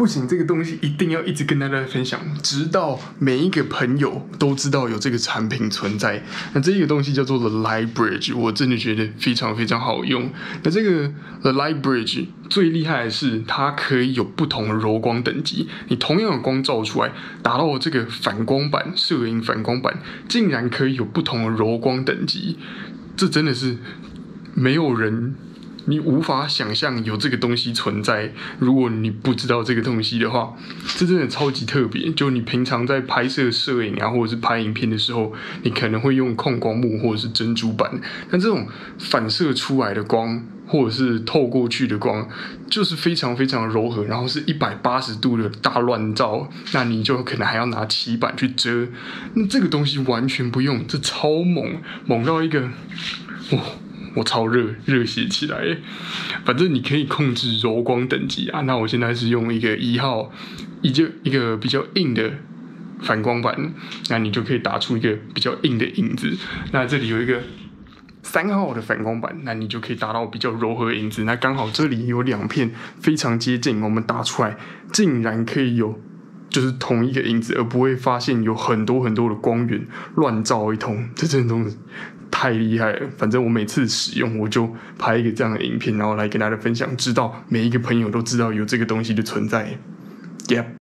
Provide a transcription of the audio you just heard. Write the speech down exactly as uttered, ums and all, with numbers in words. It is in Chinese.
不行，这个东西一定要一直跟大家分享，直到每一个朋友都知道有这个产品存在。那这个东西叫做 The Light Bridge， 我真的觉得非常非常好用。那这个 The Light Bridge 最厉害的是，它可以有不同的柔光等级。你同样的光照出来，达到这个反光板、摄影反光板，竟然可以有不同的柔光等级，这真的是没有人。你无法想象有这个东西存在，如果你不知道这个东西的话，这真的超级特别。就你平常在拍摄摄影啊，或者是拍影片的时候，你可能会用控光幕或者是珍珠板，但这种反射出来的光或者是透过去的光，就是非常非常柔和，然后是一百八十度的大乱照，那你就可能还要拿漆板去遮。那这个东西完全不用，这超猛，猛到一个哇！我超热，热血起来！反正你可以控制柔光等级啊。那我现在是用一个一号，一就一个比较硬的反光板，那你就可以打出一个比较硬的影子。那这里有一个三号的反光板，那你就可以达到比较柔和的影子。那刚好这里有两片非常接近，我们打出来竟然可以有就是同一个影子，而不会发现有很多很多的光源乱照一通。这真的东西太厉害了！反正我每次使用，我就拍一个这样的影片，然后来跟大家分享，知道每一个朋友都知道有这个东西的存在。Yep。